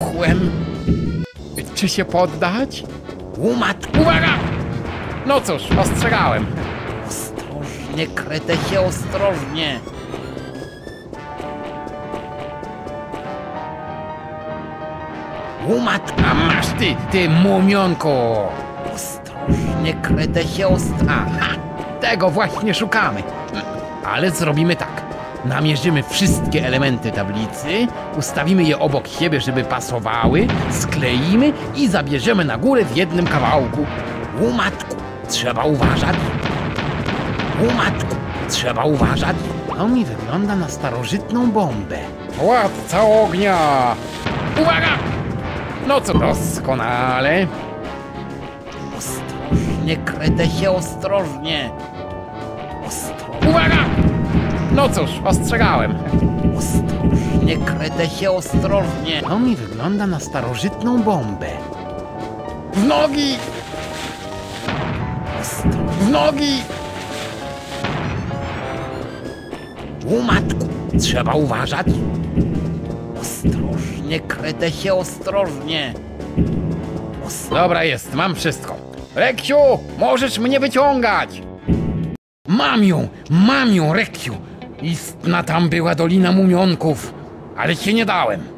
wybuchłem. Czy się poddać? Łomatku! Uwaga! No cóż, ostrzegałem. Ostrożnie, Kretesie, ostrożnie! Łomatku! A masz ty mumionku! Ostrożnie, Kretesie, ostrożnie! Aha, tego właśnie szukamy. Ale zrobimy tak. Namierzymy wszystkie elementy tablicy, ustawimy je obok siebie, żeby pasowały, skleimy i zabierzemy na górę w jednym kawałku. Łomatku! Trzeba uważać! Łomatku! Trzeba uważać! To mi wygląda na starożytną bombę. Władca ognia! Uwaga! No co, doskonale. Ostrożnie, Kretesie, ostrożnie! Ostrożnie! Uwaga! No cóż, ostrzegałem. Ostrożnie, Kretesie, ostrożnie! To mi wygląda na starożytną bombę. W nogi! W nogi! Łomatku! Trzeba uważać! Ostrożnie, Kretesie, ostrożnie! Dobra jest, mam wszystko. Reksiu, możesz mnie wyciągać! Mam ją, Reksiu! Istna tam była Dolina Mumionków, ale się nie dałem.